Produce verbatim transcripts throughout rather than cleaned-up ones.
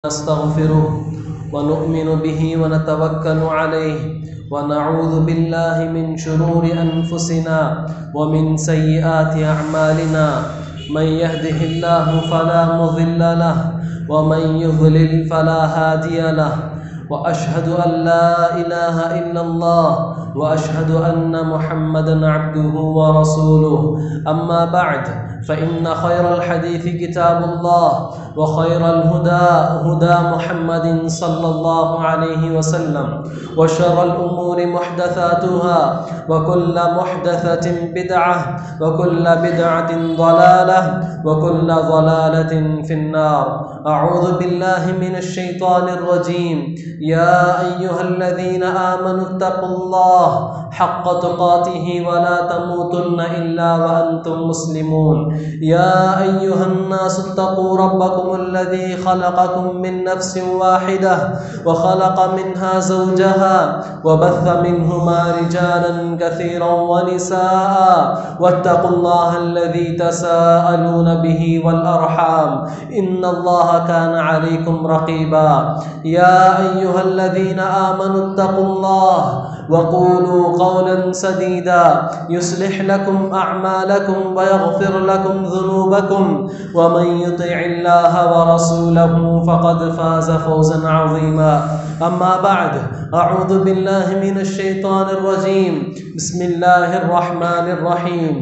نستغفره ونؤمن به ونتوكل عليه ونعوذ بالله من شرور أنفسنا ومن سيئات أعمالنا. من يهده الله فلا مضل له ومن يضلل فلا هادي له، وأشهد أن لا إله إلا الله وأشهد أن محمدا عبده ورسوله. أما بعد، فإن خير الحديث كتاب الله، وخير الهدى هدى محمد صلى الله عليه وسلم، وشر الأمور محدثاتها، وكل محدثة بدعة، وكل بدعة ضلالة، وكل ضلالة في النار. أعوذ بالله من الشيطان الرجيم. يا أيها الذين آمنوا اتقوا الله حق تقاته ولا تموتن إلا وأنتم مسلمون. يا أيها الناس اتقوا ربكم الذي خلقكم من نفس واحدة وخلق منها زوجها وبث منهما رجالا كثيرا ونساء، واتقوا الله الذي تساءلون به والأرحام إن الله كان عليكم رقيبا. يا أيها الذين آمنوا اتقوا الله وقولوا قولا سديدا يصلح لكم أعمالكم ويغفر لكم ذنوبكم، ومن يطع الله ورسوله فقد فاز فوزا عظيما. أما بعد، أعوذ بالله من الشيطان الرجيم. بسم الله الرحمن الرحيم.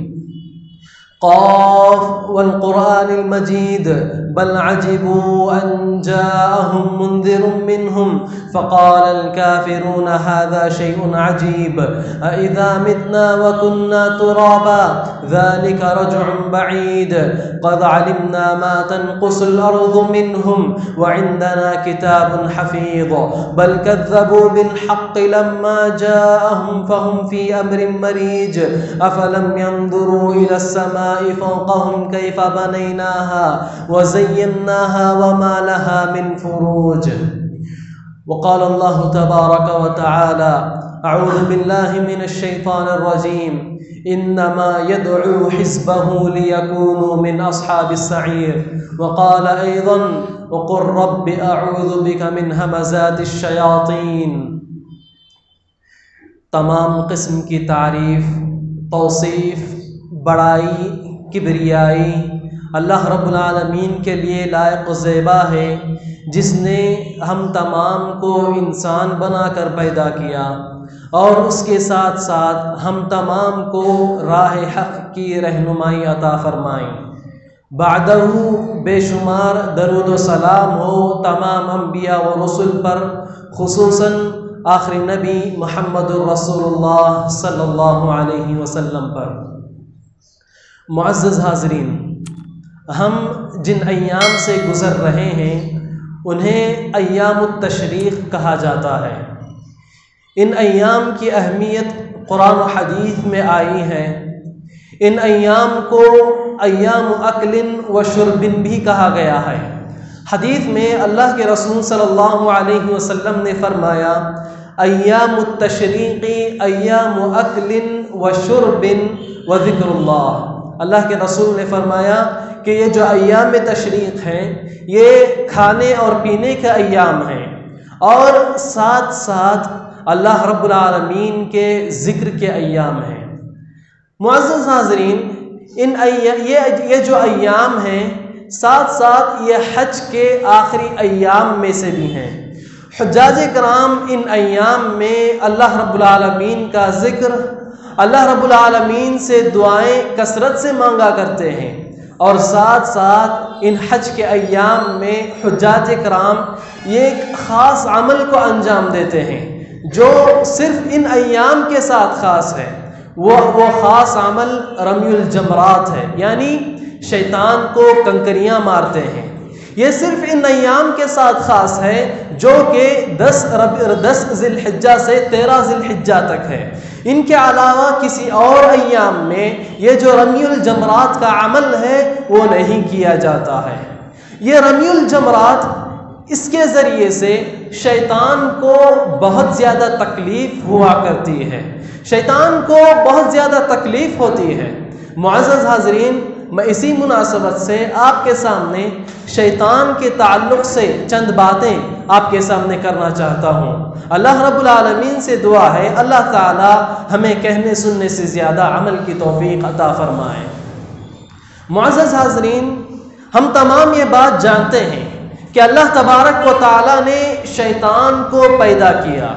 قاف والقرآن المجيد بل عجبوا أن جاءهم منذر منهم فقال الكافرون هذا شيء عجيب أإذا متنا وكنا ترابا ذلك رجع بعيد قد علمنا ما تنقص الأرض منهم وعندنا كتاب حفيظ بل كذبوا بالحق لما جاءهم فهم في أمر مريج أفلم ينظروا إلى السماء فوقهم كيف بنيناها وزيناها وما لها من فروج. وقال الله تبارك وتعالى: أعوذ بالله من الشيطان الرجيم. إنما يدعو حزبه ليكونوا من أصحاب السعير. وقال أيضا: وقل رب أعوذ بك من همزات الشياطين. تمام قسم کی تعریف، توصیف، بڑائی، کبریائی اللہ رب العالمین کے لیے لائق و زیبا ہے، جس نے ہم تمام کو انسان بنا کر پیدا کیا اور اس کے ساتھ ساتھ ہم تمام کو راہ حق کی رہنمائی عطا فرمائی۔ بعدہ بے شمار درود و سلام ہو تمام انبیاء و رسل پر، خصوصاً آخری نبی محمد الرسول اللہ صلی اللہ علیہ وسلم پر۔ معزز حاضرین، ہم جن ایام سے گزر رہے ہیں انہیں ایام التشریق کہا جاتا ہے۔ ان ایام کی اہمیت قرآن و حدیث میں آئی ہے۔ ان ایام کو ایام اکل و شرب بھی کہا گیا ہے۔ حدیث میں اللہ کے رسول صلی اللہ علیہ وسلم نے فرمایا: ایام التشریق ایام اکل و شرب و ذکر اللہ۔ اللہ کے رسول نے فرمایا کہ یہ جو ایام تشریق ہیں یہ کھانے اور پینے کے ایام ہیں، اور ساتھ ساتھ اللہ رب العالمین کے ذکر کے ایام ہیں۔ معزز حاضرین، ان یہ یہ جو ایام ہیں ساتھ ساتھ یہ حج کے آخری ایام میں سے بھی ہیں۔ حجاج کرام ان ایام میں اللہ رب العالمین کا ذکر، اللہ رب العالمین سے دعائیں کثرت سے مانگا کرتے ہیں، اور ساتھ ساتھ ان حج کے ایام میں حجاج کرام یہ ایک خاص عمل کو انجام دیتے ہیں جو صرف ان ایام کے ساتھ خاص ہے۔ وہ وہ خاص عمل رمی الجمرات ہے، یعنی شیطان کو کنکریاں مارتے ہیں۔ یہ صرف ان ایام کے ساتھ خاص ہے جو کہ دس دس ذی الحجہ سے تیرہ ذی الحجہ تک ہے۔ ان کے علاوہ کسی اور ایام میں یہ جو رمی الجمرات کا عمل ہے وہ نہیں کیا جاتا ہے۔ یہ رمی الجمرات، اس کے ذریعے سے شیطان کو بہت زیادہ تکلیف ہوا کرتی ہے، شیطان کو بہت زیادہ تکلیف ہوتی ہے۔ معزز حاضرین، میں اسی مناسبت سے آپ کے سامنے شیطان کے تعلق سے چند باتیں آپ کے سامنے کرنا چاہتا ہوں۔ اللہ رب العالمین سے دعا ہے اللہ تعالی ہمیں کہنے سننے سے زیادہ عمل کی توفیق عطا فرمائے۔ معزز حاضرین، ہم تمام یہ بات جانتے ہیں کہ اللہ تبارک و تعالی نے شیطان کو پیدا کیا،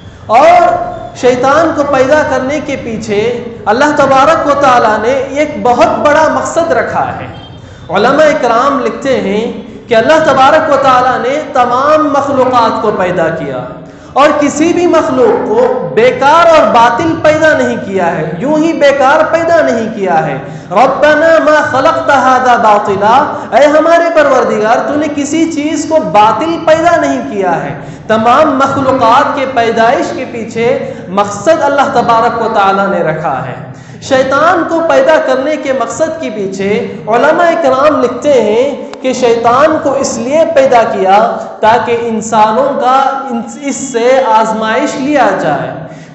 اور شیطان کو پیدا کرنے کے پیچھے اللہ تبارک و تعالی نے ایک بہت بڑا مقصد رکھا ہے۔ علماء اکرام لکھتے ہیں کہ اللہ تبارک و تعالی نے تمام مخلوقات کو پیدا کیا، اور کسی بھی مخلوق کو بیکار اور باطل پیدا نہیں کیا ہے، یوں ہی بیکار پیدا نہیں کیا ہے۔ ربنا ما خلقت هذا باطلا، اے ہمارے پروردگار تو نے کسی چیز کو باطل پیدا نہیں کیا ہے۔ تمام مخلوقات کے پیدائش کے پیچھے مقصد اللہ تبارک و تعالی نے رکھا ہے۔ شیطان کو پیدا کرنے کے مقصد کے پیچھے علماء کرام لکھتے ہیں کہ شیطان کو اس لیے پیدا کیا تاکہ انسانوں کا اس سے آزمائش لیا جائے،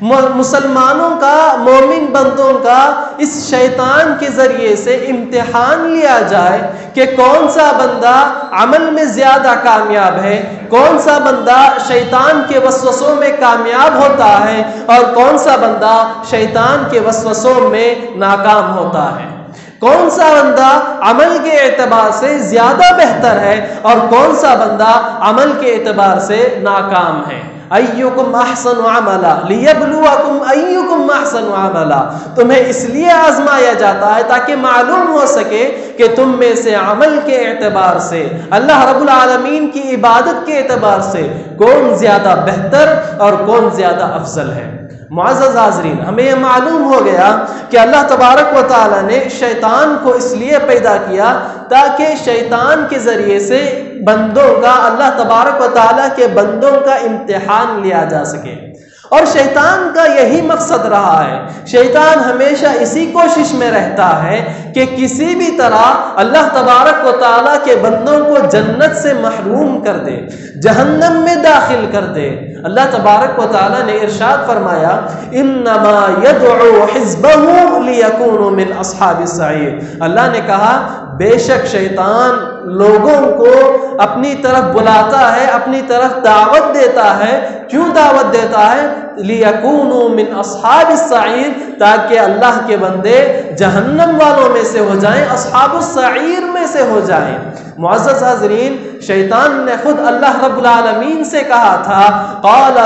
مسلمانوں کا، مومن بندوں کا اس شیطان کے ذریعے سے امتحان لیا جائے کہ کون سا بندہ عمل میں زیادہ کامیاب ہے، کون سا بندہ شیطان کے وسوسوں میں کامیاب ہوتا ہے، اور کون سا بندہ شیطان کے وسوسوں میں ناکام ہوتا ہے، کون سا بندہ عمل کے اعتبار سے زیادہ بہتر ہے اور کون سا بندہ عمل کے اعتبار سے ناکام ہے۔ ایکم احسن عملا لیبلوکم ایکم احسن عملا، تمہیں اس لیے آزمایا جاتا ہے تاکہ معلوم ہو سکے کہ تم میں سے عمل کے اعتبار سے، اللہ رب العالمین کی عبادت کے اعتبار سے کون زیادہ بہتر اور کون زیادہ افضل ہے۔ معزز حاضرین، ہمیں یہ معلوم ہو گیا کہ اللہ تبارک و تعالی نے شیطان کو اس لیے پیدا کیا تاکہ شیطان کے ذریعے سے بندوں کا، اللہ تبارک و تعالی کے بندوں کا امتحان لیا جا سکے، اور شیطان کا یہی مقصد رہا ہے۔ شیطان ہمیشہ اسی کوشش میں رہتا ہے کہ کسی بھی طرح اللہ تبارک و تعالیٰ کے بندوں کو جنت سے محروم کر دے، جہنم میں داخل کر دے۔ اللہ تبارک و تعالیٰ نے ارشاد فرمایا انما یدعو حزبہ لیکونوا من اصحاب السعیر، اللہ نے کہا بے شک شیطان لوگوں کو اپنی طرف بلاتا ہے، اپنی طرف دعوت دیتا ہے۔ کیوں دعوت دیتا ہے؟ لیکونوا من اصحاب السعیر، تاکہ اللہ کے بندے جہنم والوں میں سے ہو جائیں، اصحاب السعیر میں سے ہو جائیں۔ معزز حاضرین، شیطان نے خود اللہ رب العالمین سے کہا تھا قال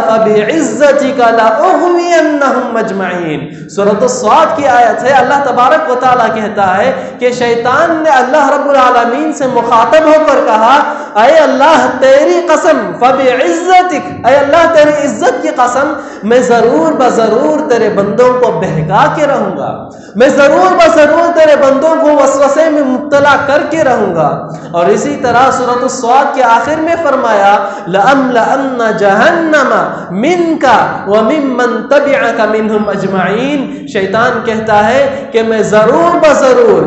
فبعزتک لاغوینہم اجمعین، سورۃ الصاد کی آیت ہے۔ اللہ تبارک و تعالیٰ کہتا ہے کہ شیطان نے اللہ رب العالمین سے مخاطب ہو کر کہا اے اللہ تیری قسم، فبعزتک، اے اللہ تیری عزت کی قسم، میں ضرور بضرور تیرے بندوں کو بہکا کے رہوں گا، میں ضرور بضرور تیرے بندوں کو وسوسے میں مبتلا کر کے رہوں گا۔ اور اسی طرح سورۃ الصاد کے آخر میں فرمایا لَأَمْلَأَنَّ جَهَنَّمَ مِنْكَ وَمِمَّنْ تَبِعَكَ مِنْهُمْ أَجْمَعِينَ، شیطان کہتا ہے کہ میں ضرور بضرور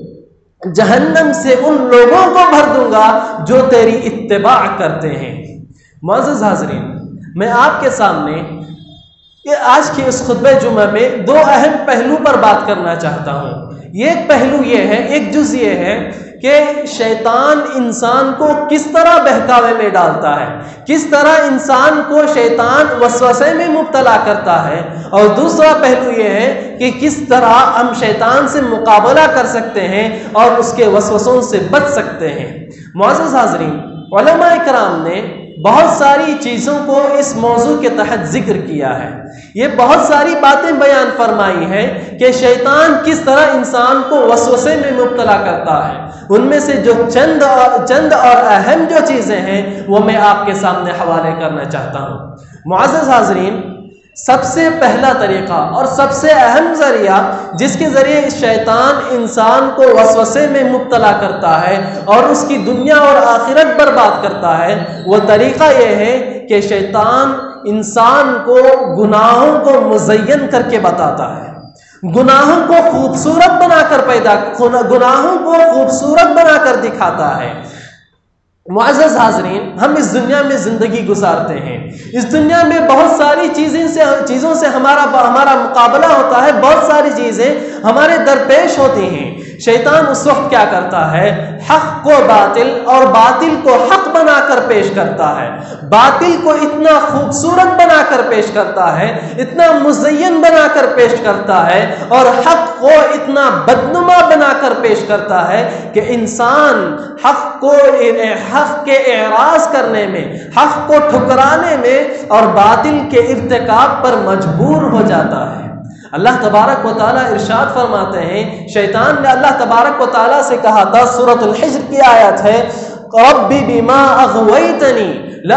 جہنم سے ان لوگوں کو بھر دوں گا جو تیری اتباع کرتے ہیں۔ معزز حاضرین، میں آپ کے سامنے یہ آج کے اس خطبہ جمعہ میں دو اہم پہلو پر بات کرنا چاہتا ہوں۔ ایک پہلو یہ ہے، ایک جز یہ ہے کہ شیطان انسان کو کس طرح بہکاوے میں ڈالتا ہے، کس طرح انسان کو شیطان وسوسے میں مبتلا کرتا ہے، اور دوسرا پہلو یہ ہے کہ کس طرح ہم شیطان سے مقابلہ کر سکتے ہیں اور اس کے وسوسوں سے بچ سکتے ہیں۔ معزز حاضرین، علماء کرام نے بہت ساری چیزوں کو اس موضوع کے تحت ذکر کیا ہے، یہ بہت ساری باتیں بیان فرمائی ہیں کہ شیطان کس طرح انسان کو وسوسے میں مبتلا کرتا ہے۔ ان میں سے جو چند اور چند اور اہم جو چیزیں ہیں وہ میں آپ کے سامنے حوالے کرنا چاہتا ہوں۔ معزز حاضرین، سب سے پہلا طریقہ اور سب سے اہم ذریعہ جس کے ذریعے شیطان انسان کو وسوسے میں مبتلا کرتا ہے اور اس کی دنیا اور آخرت برباد کرتا ہے، وہ طریقہ یہ ہے کہ شیطان انسان کو گناہوں کو مزین کر کے بتاتا ہے، گناہوں کو خوبصورت بنا کر پیدا گناہوں کو خوبصورت بنا کر دکھاتا ہے۔ معزز حاضرین، ہم اس دنیا میں زندگی گزارتے ہیں، اس دنیا میں بہت ساری چیزیں سے چیزوں سے ہمارا ہمارا مقابلہ ہوتا ہے، بہت ساری چیزیں ہمارے درپیش ہوتی ہیں، شیطان اس وقت کیا کرتا ہے؟ حق کو باطل اور باطل کو حق بنا کر پیش کرتا ہے، باطل کو اتنا خوبصورت بنا کر پیش کرتا ہے، اتنا مزین بنا کر پیش کرتا ہے، اور حق کو اتنا بدنما بنا کر پیش کرتا ہے کہ انسان حق کو حق کے اعراض کرنے میں، حق کو ٹھکرانے میں اور باطل کے ارتکاب پر مجبور ہو جاتا ہے۔ اللہ تبارک و تعالیٰ ارشاد فرماتے ہیں، شیطان نے اللہ تبارک و تعالیٰ سے کہا تھا، سورۃ الحجر کی آیت ہے، رب بما اغویتنی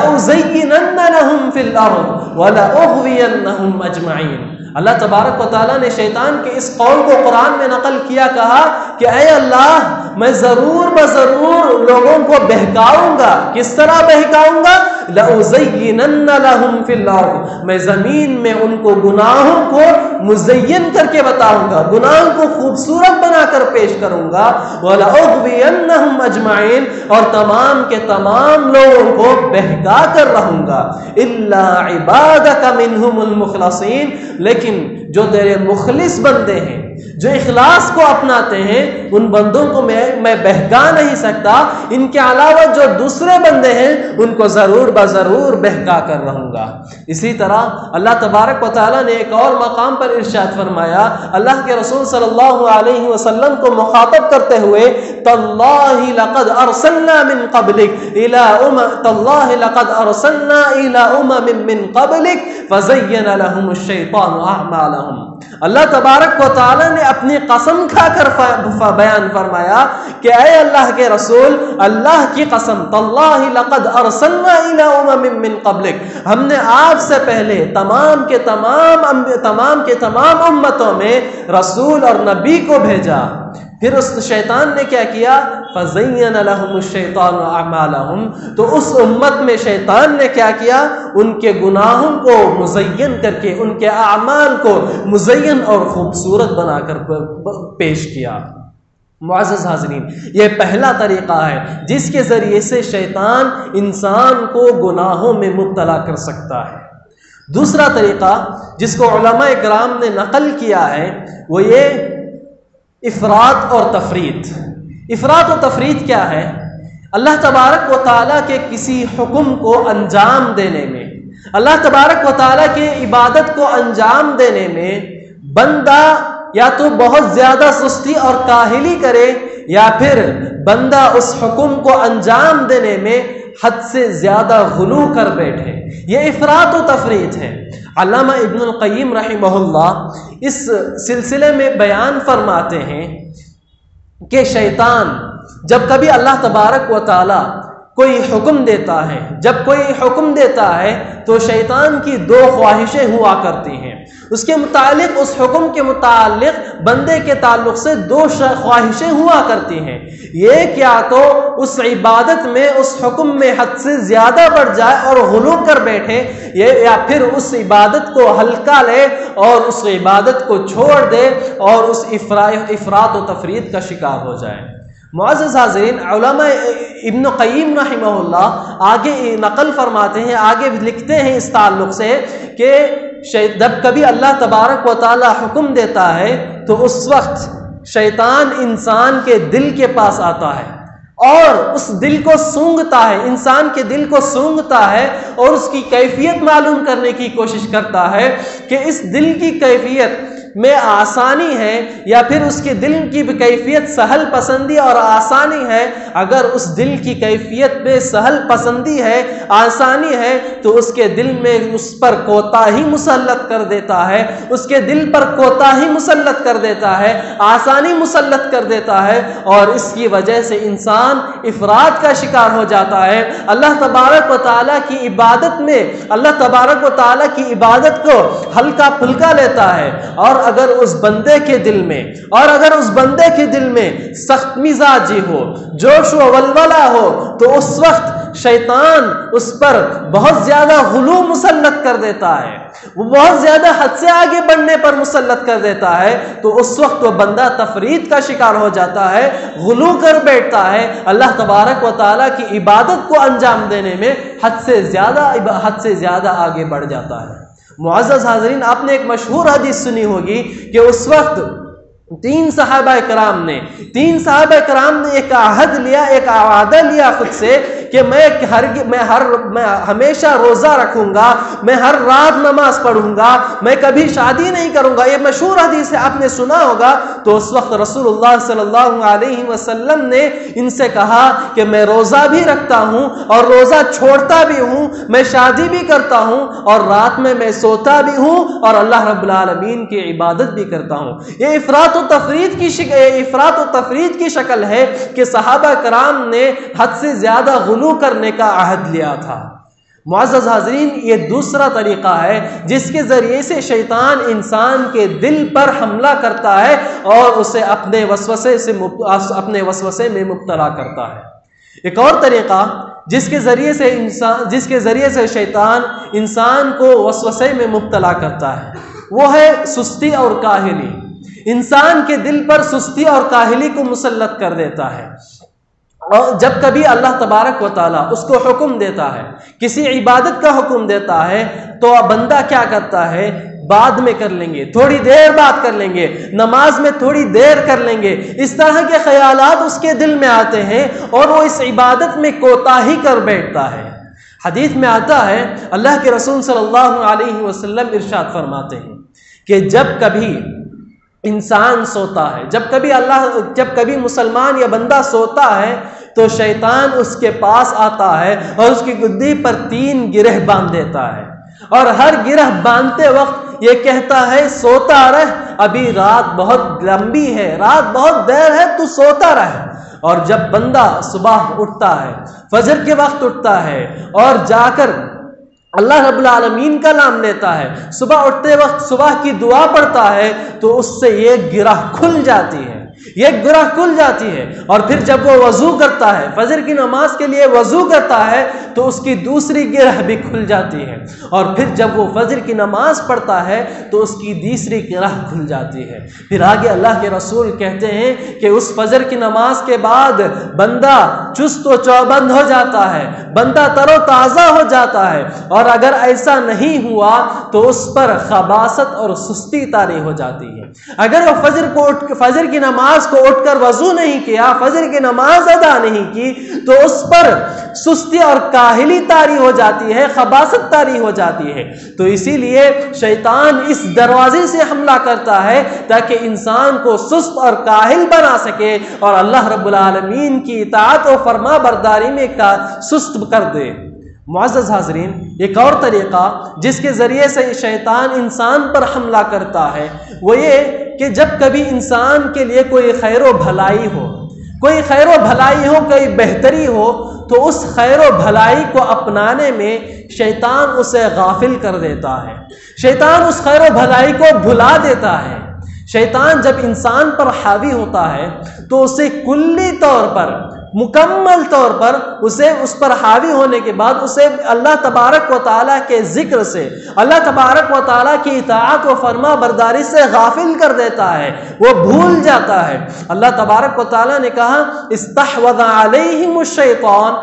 لأزینن لهم فی الارض ولأغوینہم اجمعین۔ اللہ تبارک و تعالیٰ نے شیطان کے اس قول کو قرآن میں نقل کیا، کہا کہ اے اللہ میں ضرور بضرور لوگوں کو بہکاؤں گا۔ کس طرح بہکاؤں گا؟ لأزینن لهم فی الارض، میں زمین میں ان کو گناہوں کو مزین کر کے بتاؤں گا، گناہوں کو خوبصورت بنا کر پیش کروں گا، وَلَأُغْوِيَنَّهُمْ أَجْمَعِينَ، اور تمام کے تمام لوگوں کو بہکا کر رہوں گا، إِلَّا عِبَادَكَ مِنْهُمُ الْمُخْلَصِينَ، لیکن جو تیرے مخلص بندے ہیں، جو اخلاص کو اپناتے ہیں، ان بندوں کو میں میں بہکا نہیں سکتا، ان کے علاوہ جو دوسرے بندے ہیں ان کو ضرور بضرور بہکا کر رہوں گا۔ اسی طرح اللہ تبارک و تعالیٰ نے ایک اور مقام پر ارشاد فرمایا، اللہ کے رسول صلی اللہ علیہ وسلم کو مخاطب کرتے ہوئے، تاللہ لقد ارسلنا من قبلک الى امم تاللہ لقد ارسلنا الى امم من قبلک فزین لهم الشیطان اعمالهم۔ اللہ تبارک و تعالیٰ نے اپنی قسم کھا کر بیان فرمایا کہ اے اللہ کے رسول، اللہ کی قسم، تاللہ لقد ارسلنا الى امم من قبلک، ہم نے آپ سے پہلے تمام کے تمام تمام کے تمام امتوں میں رسول اور نبی کو بھیجا۔ پھر اس شیطان نے کیا کیا؟ فَزَيَّنَ لَهُمُ الشَّيْطَانُ أَعْمَالَهُمْ، تو اس امت میں شیطان نے کیا کیا؟ ان کے گناہوں کو مزین کر کے، ان کے اعمال کو مزین اور خوبصورت بنا کر پیش کیا۔ معزز حاضرین، یہ پہلا طریقہ ہے جس کے ذریعے سے شیطان انسان کو گناہوں میں مبتلا کر سکتا ہے۔ دوسرا طریقہ جس کو علماء کرام نے نقل کیا ہے وہ یہ افراط اور تفریط۔ افراط و تفریط کیا ہے؟ اللہ تبارک و تعالیٰ کے کسی حکم کو انجام دینے میں، اللہ تبارک و تعالیٰ کے عبادت کو انجام دینے میں بندہ یا تو بہت زیادہ سستی اور کاہلی کرے، یا پھر بندہ اس حکم کو انجام دینے میں حد سے زیادہ غلو کر بیٹھے۔ یہ افراط و تفریط ہے۔ علامہ ابن القیم رحمہ اللہ اس سلسلے میں بیان فرماتے ہیں کہ شیطان جب کبھی اللہ تبارک و تعالی کوئی حکم دیتا ہے، جب کوئی حکم دیتا ہے تو شیطان کی دو خواہشیں ہوا کرتی ہیں۔ اس کے متعلق، اس حکم کے متعلق بندے کے تعلق سے دو خواہشیں ہوا کرتی ہیں۔ یہ کیا تو اس عبادت میں، اس حکم میں حد سے زیادہ بڑھ جائے اور غلو کر بیٹھے، یا پھر اس عبادت کو ہلکا لے اور اس عبادت کو چھوڑ دے اور اس افراط و تفریط کا شکار ہو جائے۔ معزز حاضرین، علماء ابن قیم رحمہ اللہ آگے نقل فرماتے ہیں، آگے لکھتے ہیں اس تعلق سے کہ جب کبھی اللہ تبارک و تعالی حکم دیتا ہے تو اس وقت شیطان انسان کے دل کے پاس آتا ہے اور اس دل کو سونگھتا ہے، انسان کے دل کو سونگھتا ہے اور اس کی کیفیت معلوم کرنے کی کوشش کرتا ہے کہ اس دل کی کیفیت میں آسانی ہے یا پھر اس کے دل کی کیفیت سہل پسندی اور آسانی ہے۔ اگر اس دل کی کیفیت میں سہل پسندی ہے، آسانی ہے، تو اس کے دل میں اس پر کوتاہی مسلط کر دیتا ہے، اس کے دل پر کوتاہی مسلط کر دیتا ہے، آسانی مسلط کر دیتا ہے، اور اس کی وجہ سے انسان افراط کا شکار ہو جاتا ہے۔ اللہ تبارک و تعالیٰ کی عبادت میں اللہ تبارک و تعالیٰ کی عبادت کو ہلکا پھلکا لیتا ہے، اور اگر اس بندے کے دل میں اور اگر اس بندے کے دل میں سخت مزاجی ہو، جوش و ولولہ ہو، تو اس وقت شیطان اس پر بہت زیادہ غلو مسلط کر دیتا ہے، وہ بہت زیادہ حد سے آگے بڑھنے پر مسلط کر دیتا ہے، تو اس وقت وہ بندہ تفریط کا شکار ہو جاتا ہے، غلو کر بیٹھتا ہے، اللہ تبارک و تعالیٰ کی عبادت کو انجام دینے میں حد سے زیادہ حد سے زیادہ آگے بڑھ جاتا ہے۔ معزز حاضرین، آپ نے ایک مشہور حدیث سنی ہوگی کہ اس وقت تین صحابہ کرام نے تین صحابہ کرام نے ایک عہد لیا، ایک وعدہ لیا خود سے کہ میں ہر میں ہر میں ہمیشہ روزہ رکھوں گا، میں ہر رات نماز پڑھوں گا، میں کبھی شادی نہیں کروں گا۔ یہ مشہور حدیث ہے، آپ نے سنا ہوگا۔ تو اس وقت رسول اللہ صلی اللہ علیہ وسلم نے ان سے کہا کہ میں روزہ بھی رکھتا ہوں اور روزہ چھوڑتا بھی ہوں، میں شادی بھی کرتا ہوں اور رات میں میں سوتا بھی ہوں اور اللہ رب العالمین کی عبادت بھی کرتا ہوں۔ یہ افراط و تفرید کی شکل افراط و تفرید کی شکل ہے کہ صحابہ کرام نے حد سے زیادہ غلو کرنے کا عہد لیا تھا۔ معزز حاضرین، یہ دوسرا طریقہ ہے جس کے ذریعے سے شیطان انسان کے دل پر حملہ کرتا ہے اور اسے اپنے وسوسے سے اپنے وسوسے میں مبتلا کرتا ہے۔ ایک اور طریقہ جس کے ذریعے سے انسان جس کے ذریعے سے شیطان انسان کو وسوسے میں مبتلا کرتا ہے وہ ہے سستی اور کاہلی۔ انسان کے دل پر سستی اور کاہلی کو مسلط کر دیتا ہے، اور جب کبھی اللہ تبارک و تعالیٰ اس کو حکم دیتا ہے، کسی عبادت کا حکم دیتا ہے، تو بندہ کیا کرتا ہے؟ بعد میں کر لیں گے، تھوڑی دیر بعد کر لیں گے، نماز میں تھوڑی دیر کر لیں گے، اس طرح کے خیالات اس کے دل میں آتے ہیں اور وہ اس عبادت میں کوتاہی کر بیٹھتا ہے۔ حدیث میں آتا ہے، اللہ کے رسول صلی اللہ علیہ وسلم ارشاد فرماتے ہیں کہ جب کبھی انسان سوتا ہے، جب کبھی اللہ جب کبھی مسلمان یا بندہ سوتا ہے تو شیطان اس کے پاس آتا ہے اور اس کی گدی پر تین گرہ باندھ دیتا ہے، اور ہر گرہ باندھتے وقت یہ کہتا ہے سوتا رہ، ابھی رات بہت لمبی ہے، رات بہت دیر ہے، تو سوتا رہ۔ اور جب بندہ صبح اٹھتا ہے، فجر کے وقت اٹھتا ہے اور جا کر اللہ رب العالمین کا نام لیتا ہے، صبح اٹھتے وقت صبح کی دعا پڑھتا ہے، تو اس سے یہ گرہ کھل جاتی ہے، یہ گرہ کھل جاتی ہے۔ اور پھر جب وہ وضو کرتا ہے، فجر کی نماز کے لیے وضو کرتا ہے، تو اس کی دوسری گرہ بھی کھل جاتی ہے، اور پھر جب وہ فجر کی نماز پڑھتا ہے تو اس کی تیسری گرہ کھل جاتی ہے۔ پھر آگے اللہ کے رسول کہتے ہیں کہ اس فجر کی نماز کے بعد بندہ چست و چوبند ہو جاتا ہے، بندہ تر و تازہ ہو جاتا ہے، اور اگر ایسا نہیں ہوا تو اس پر خباثت اور سستی طاری ہو جاتی ہے۔ اگر وہ فجر کو اٹھ فجر کی نماز کو اٹھ کر وضو نہیں کیا، فجر کی نماز ادا نہیں کی، تو اس پر سستی اور کاہلی طاری ہو جاتی ہے، خباثت طاری ہو جاتی ہے۔ تو اسی لیے شیطان اس دروازے سے حملہ کرتا ہے تاکہ انسان کو سست اور کاہل بنا سکے اور اللہ رب العالمین کی اطاعت و فرما برداری میں کا سست کر دے۔ معزز حاضرین، ایک اور طریقہ جس کے ذریعے سے شیطان انسان پر حملہ کرتا ہے وہ یہ کہ جب کبھی انسان کے لیے کوئی خیر و بھلائی ہو، کوئی خیر و بھلائی ہو، کوئی بہتری ہو، تو اس خیر و بھلائی کو اپنانے میں شیطان اسے غافل کر دیتا ہے، شیطان اس خیر و بھلائی کو بھلا دیتا ہے۔ شیطان جب انسان پر حاوی ہوتا ہے تو اسے کلی طور پر، مکمل طور پر اسے اس پر حاوی ہونے کے بعد اسے اللہ تبارک و تعالیٰ کے ذکر سے، اللہ تبارک و تعالیٰ کی اطاعت و فرما برداری سے غافل کر دیتا ہے، وہ بھول جاتا ہے۔ اللہ تبارک و تعالیٰ نے کہا استحوذ علیہم الشیطان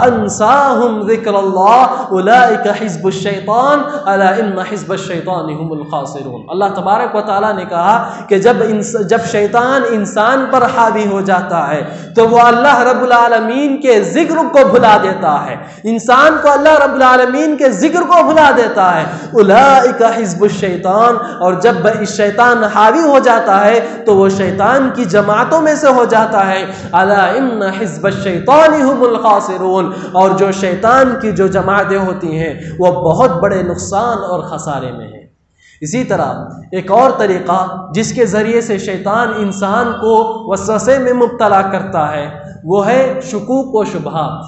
فانساہم ذکر اللہ اولئک حزب الشیطان الا ان حزب الشیطان هم الخاسرون۔ اللہ تبارک و تعالیٰ نے کہا کہ جب جب شیطان انسان پر حاوی ہو جاتا ہے تو وہ اللہ رب العالمین کے ذکر کو بھلا دیتا ہے، انسان کو اللہ رب العالمین کے ذکر کو بھلا دیتا ہے۔ اولئک حزب الشیطان، اور جب شیطان حاوی ہو جاتا ہے تو وہ شیطان کی جماعتوں میں سے ہو جاتا ہے۔ الا ان حزب الشیطان هم الخاسرون، اور جو شیطان کی جو جماعتیں ہوتی ہیں وہ بہت بڑے نقصان اور خسارے میں ہیں۔ اسی طرح ایک اور طریقہ جس کے ذریعے سے شیطان انسان کو وسوسے میں مبتلا کرتا ہے وہ ہے شکوک و شبہات۔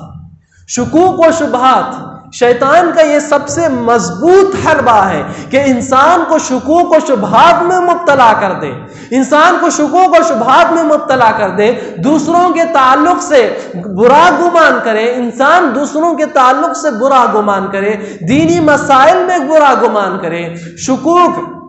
شکوک و شبہات شیطان کا یہ سب سے مضبوط حربہ ہے کہ انسان کو شکوک و شبہات میں مبتلا کر دے، انسان کو شکوک و شبہات میں مبتلا کر دے، دوسروں کے تعلق سے برا گمان کرے، انسان دوسروں کے تعلق سے برا گمان کرے، دینی مسائل میں برا گمان کرے۔ شکوک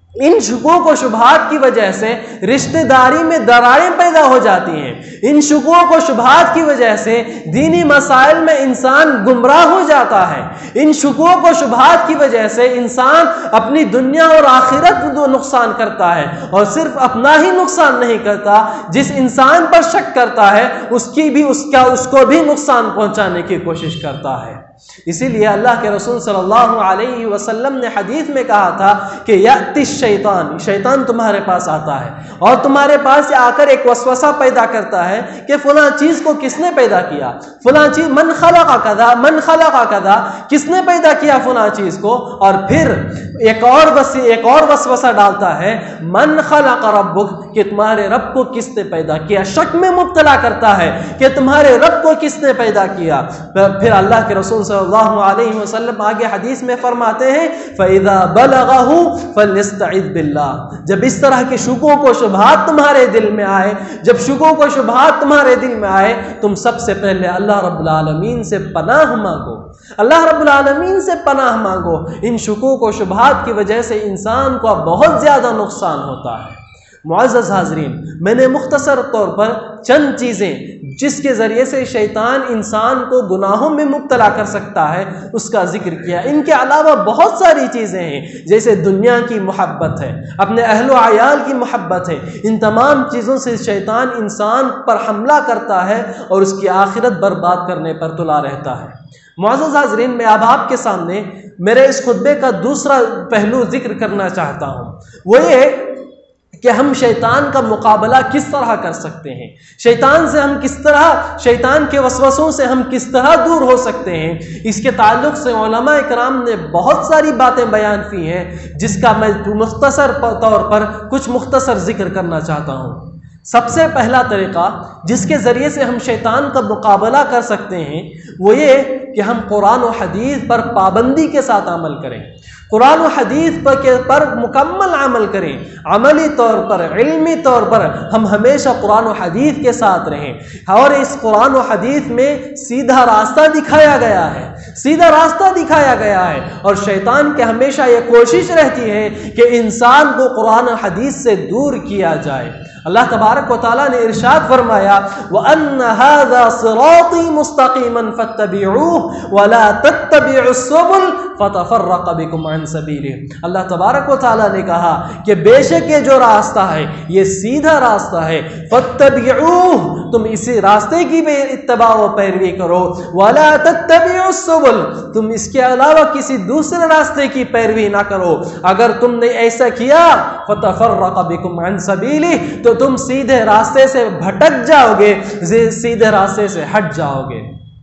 ان شکوک و شبہات کی وجہ سے رشتہ داری میں دراڑیں پیدا ہو جاتی ہیں، ان شکوک و شبہات کی وجہ سے دینی مسائل میں انسان گمراہ ہو جاتا ہے، ان شکوک و شبہات کی وجہ سے انسان اپنی دنیا اور آخرت کو نقصان کرتا ہے، اور صرف اپنا ہی نقصان نہیں کرتا، جس انسان پر شک کرتا ہے اس کی بھی اس کا اس کو بھی نقصان پہنچانے کی کوشش کرتا ہے۔ اسی لیے اللہ کے رسول صلی اللہ علیہ وسلم نے حدیث میں کہا تھا کہ یأتی الشیطان، شیطان تمہارے پاس آتا ہے اور تمہارے پاس آ کر ایک وسوسہ پیدا کرتا ہے کہ فلاں چیز کو کس نے پیدا کیا، فلاں چیز من خلق کذا من خلق کذا، کس نے پیدا کیا فلاں چیز کو، اور پھر ایک اور وسی ایک اور وسوسہ ڈالتا ہے من خلق ربک، کہ تمہارے رب کو کس نے پیدا کیا، شک میں مبتلا کرتا ہے کہ تمہارے رب کو کس نے پیدا کیا۔ پھر اللہ کے رسول صلی اللہ علیہ وسلم آگے حدیث میں فرماتے ہیں فَإِذَا بَلَغَهُ فَلْيَسْتَعِذْ بِاللَّهِ، جب اس طرح کے شکوک و شبہات تمہارے دل میں آئے، جب شکوک و شبہات تمہارے دل میں آئے، تم سب سے پہلے اللہ رب العالمین سے پناہ مانگو، اللہ رب العالمین سے پناہ مانگو۔ ان شکوک و شبہات کی وجہ سے انسان کو بہت زیادہ نقصان ہوتا ہے۔ معزز حاضرین، میں نے مختصر طور پر چند چیزیں جس کے ذریعے سے شیطان انسان کو گناہوں میں مبتلا کر سکتا ہے اس کا ذکر کیا۔ ان کے علاوہ بہت ساری چیزیں ہیں، جیسے دنیا کی محبت ہے، اپنے اہل و عیال کی محبت ہے، ان تمام چیزوں سے شیطان انسان پر حملہ کرتا ہے اور اس کی آخرت برباد کرنے پر تلا رہتا ہے۔ معزز حاضرین، میں اب آپ کے سامنے میرے اس خطبے کا دوسرا پہلو ذکر کرنا چاہتا ہوں، وہ یہ کہ ہم شیطان کا مقابلہ کس طرح کر سکتے ہیں، شیطان سے ہم کس طرح شیطان کے وسوسوں سے ہم کس طرح دور ہو سکتے ہیں۔ اس کے تعلق سے علماء کرام نے بہت ساری باتیں بیان کی ہیں، جس کا میں مختصر طور پر کچھ مختصر ذکر کرنا چاہتا ہوں۔ سب سے پہلا طریقہ جس کے ذریعے سے ہم شیطان کا مقابلہ کر سکتے ہیں وہ یہ کہ ہم قرآن و حدیث پر پابندی کے ساتھ عمل کریں، قرآن و حدیث پر کے پر مکمل عمل کریں، عملی طور پر، علمی طور پر ہم ہمیشہ قرآن و حدیث کے ساتھ رہیں، اور اس قرآن و حدیث میں سیدھا راستہ دکھایا گیا ہے، سیدھا راستہ دکھایا گیا ہے، اور شیطان کے ہمیشہ یہ کوشش رہتی ہے کہ انسان کو قرآن و حدیث سے دور کیا جائے۔ اللہ تبارک و تعالیٰ نے ارشاد فرمایا وَأَنَّ هَذَا صِرَاطِي مُسْتَقِيمًا فَاتَّبِعُوهُ وَلَا تَتَّبِعُوا السُّبُلَ فَتَفَرَّقَ بِكُمْ عَنْ سَبِيلِهِ۔ اللہ تبارک و تعالیٰ نے کہا کہ بے شک یہ جو راستہ ہے یہ سیدھا راستہ ہے، فَاتَّبِعُوهُ، تم اسی راستے کی بھی اتباع و پیروی کرو، وَلَا تَتَّبِعُوا السُّبُلَ، تم اس کے علاوہ کسی دوسرے راستے کی پیروی نہ کرو۔ اگر تم نے ایسا کیا فَتَفَرَّقَ بِكُمْ عَنْ سَبِيلِهِ، تو تم سیدھے راستے سے بھٹک جاؤ گے، سیدھے راستے سے ہٹ جاؤ گے۔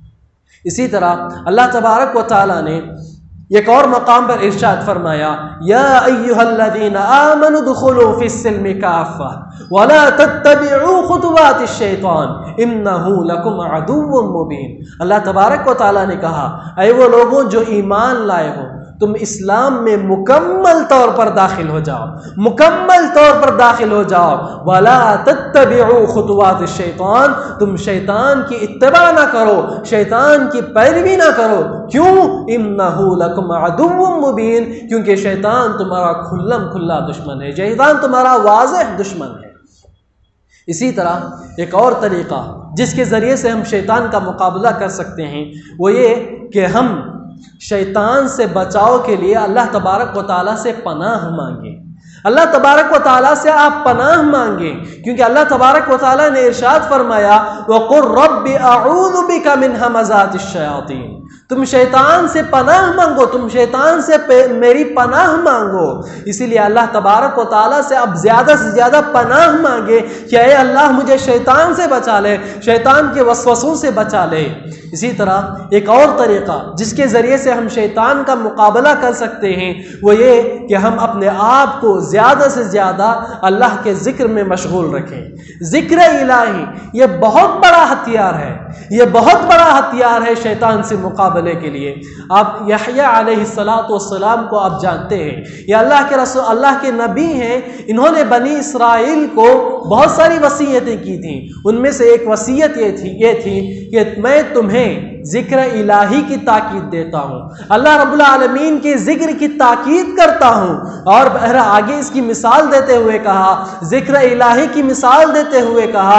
اسی طرح اللہ تبارک و تعالیٰ نے ایک اور مقام پر ارشاد فرمایا یا ایھا الذین آمنوا ادخلوا فی السلم کافہ ولا تتبعوا خطوات الشیطان انہ لکم عدو مبین۔ اللہ تبارک و تعالیٰ نے کہا اے وہ لوگوں جو ایمان لائے ہو، تم اسلام میں مکمل طور پر داخل ہو جاؤ، مکمل طور پر داخل ہو جاؤ، وَلَا تَتَّبِعُوا خُطُوَاتِ الشَّيْطَانِ، تم شیطان کی اتباع نہ کرو، شیطان کی پیروی نہ کرو۔ کیوں؟ اِنَّهُ لَكُمْ عَدُوٌّ مُّبِينٌ، کیونکہ شیطان تمہارا کھلم کھلا دشمن ہے، شیطان تمہارا واضح دشمن ہے۔ اسی طرح ایک اور طریقہ جس کے ذریعے سے ہم شیطان کا مقابلہ کر سکتے ہیں وہ یہ کہ ہم شیطان سے بچاؤ کے لیے اللہ تبارک و تعالیٰ سے پناہ مانگیں۔ اللہ تبارک و تعالیٰ سے آپ پناہ مانگیں، کیونکہ اللہ تبارک و تعالیٰ نے ارشاد فرمایا وَقُلْ رَبِّ أَعُوذُ بِكَ مِنْ هَمَزَاتِ الشَّيَاطِينِ، تم شیطان سے پناہ مانگو، تم شیطان سے میری پناہ مانگو۔ اسی لیے اللہ تبارک و تعالیٰ سے اب زیادہ سے زیادہ پناہ مانگے کہ اے اللہ مجھے شیطان سے بچا لے، شیطان کے وسوسوں سے بچا لے۔ اسی طرح ایک اور طریقہ جس کے ذریعے سے ہم شیطان کا مقابلہ کر سکتے ہیں وہ یہ کہ ہم اپنے آپ کو زیادہ سے زیادہ اللہ کے ذکر میں مشغول رکھیں۔ ذکر الہی یہ بہت بڑا ہتھیار ہے، یہ بہت بڑا ہتھیار ہے شیطان سے مقابلے کے لیے۔ آپ یحییٰ علیہ الصلاۃ والسلام کو آپ جانتے ہیں، یہ اللہ کے رسول، اللہ کے نبی ہیں، انہوں نے بنی اسرائیل کو بہت ساری وصیتیں کی تھیں۔ ان میں سے ایک وصیت یہ تھی یہ تھی کہ میں تمہیں ذکر الہی کی تاکید دیتا ہوں، اللہ رب العالمین کے ذکر کی تاکید کرتا ہوں۔ اور آگے اس کی مثال دیتے ہوئے کہا، ذکر الہی کی مثال دیتے ہوئے کہا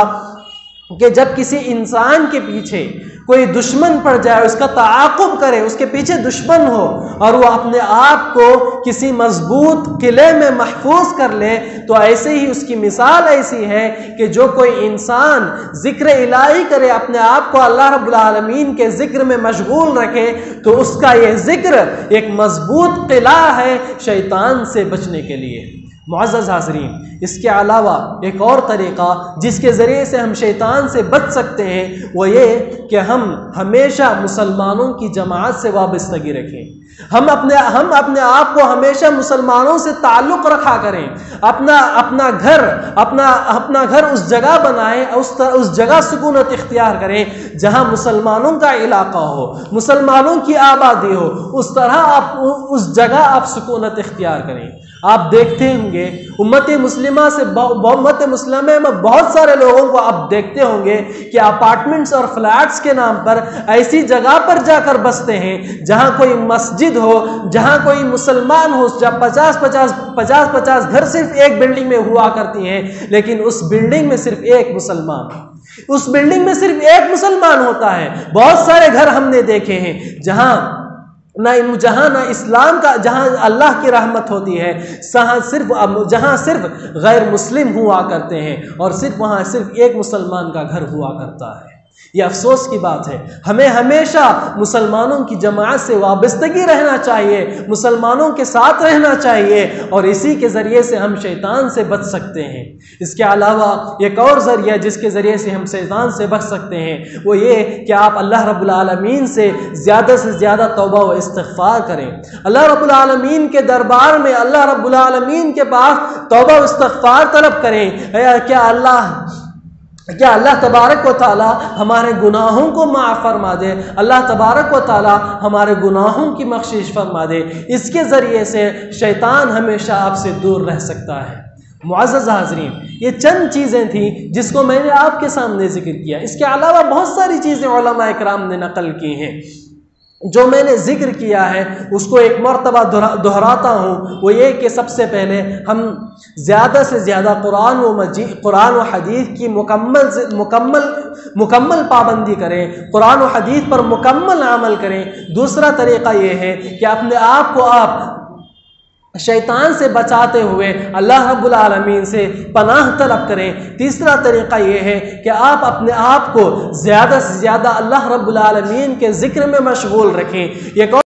کہ جب کسی انسان کے پیچھے کوئی دشمن پڑ جائے، اس کا تعاقب کرے، اس کے پیچھے دشمن ہو اور وہ اپنے آپ کو کسی مضبوط قلعے میں محفوظ کر لے، تو ایسے ہی اس کی مثال ایسی ہے کہ جو کوئی انسان ذکر الہی کرے، اپنے آپ کو اللہ رب العالمین کے ذکر میں مشغول رکھے، تو اس کا یہ ذکر ایک مضبوط قلعہ ہے شیطان سے بچنے کے لیے۔ معزز حاضرین، اس کے علاوہ ایک اور طریقہ جس کے ذریعے سے ہم شیطان سے بچ سکتے ہیں وہ یہ کہ ہم ہمیشہ مسلمانوں کی جماعت سے وابستگی رکھیں۔ ہم اپنے ہم اپنے آپ کو ہمیشہ مسلمانوں سے تعلق رکھا کریں، اپنا اپنا گھر اپنا اپنا گھر اس جگہ بنائیں، اس اس جگہ سکونت اختیار کریں جہاں مسلمانوں کا علاقہ ہو، مسلمانوں کی آبادی ہو، اس طرح آپ اس جگہ آپ سکونت اختیار کریں۔ آپ دیکھتے ہوں گے امت مسلمہ سے امت مسلمہ میں بہت سارے لوگوں کو آپ دیکھتے ہوں گے کہ اپارٹمنٹس اور فلیٹس کے نام پر ایسی جگہ پر جا کر بستے ہیں جہاں کوئی مسجد ہو، جہاں کوئی مسلمان ہو، جب پچاس پچاس پچاس پچاس گھر صرف ایک بلڈنگ میں ہوا کرتی ہیں، لیکن اس بلڈنگ میں صرف ایک مسلمان اس بلڈنگ میں صرف ایک مسلمان ہوتا ہے۔ بہت سارے گھر ہم نے دیکھے ہیں جہاں نہ جہاں نہ اسلام کا جہاں اللہ کی رحمت ہوتی ہے، صرف جہاں صرف غیر مسلم ہوا کرتے ہیں اور صرف وہاں صرف ایک مسلمان کا گھر ہوا کرتا ہے۔ یہ افسوس کی بات ہے۔ ہمیں ہمیشہ مسلمانوں کی جماعت سے وابستگی رہنا چاہیے، مسلمانوں کے ساتھ رہنا چاہیے، اور اسی کے ذریعے سے ہم شیطان سے بچ سکتے ہیں۔ اس کے علاوہ ایک اور ذریعہ جس کے ذریعے سے ہم شیطان سے بچ سکتے ہیں وہ یہ کہ آپ اللہ رب العالمین سے زیادہ سے زیادہ توبہ و استغفار کریں۔ اللہ رب العالمین کے دربار میں اللہ رب العالمین کے پاس توبہ و استغفار طلب کریں۔ کیا اللہ کیا اللہ تبارک و تعالی ہمارے گناہوں کو معاف فرما دے، اللہ تبارک و تعالی ہمارے گناہوں کی بخشش فرما دے۔ اس کے ذریعے سے شیطان ہمیشہ آپ سے دور رہ سکتا ہے۔ معزز حاضرین، یہ چند چیزیں تھیں جس کو میں نے آپ کے سامنے ذکر کیا۔ اس کے علاوہ بہت ساری چیزیں علماء اکرام نے نقل کی ہیں۔ جو میں نے ذکر کیا ہے اس کو ایک مرتبہ دہراتا ہوں، وہ یہ کہ سب سے پہلے ہم زیادہ سے زیادہ قرآن و مجید قرآن و حدیث کی مکمل مکمل مکمل پابندی کریں، قرآن و حدیث پر مکمل عمل کریں۔ دوسرا طریقہ یہ ہے کہ اپنے آپ کو آپ شیطان سے بچاتے ہوئے اللہ رب العالمین سے پناہ طلب کریں۔ تیسرا طریقہ یہ ہے کہ آپ اپنے آپ کو زیادہ سے زیادہ اللہ رب العالمین کے ذکر میں مشغول رکھیں۔ یہ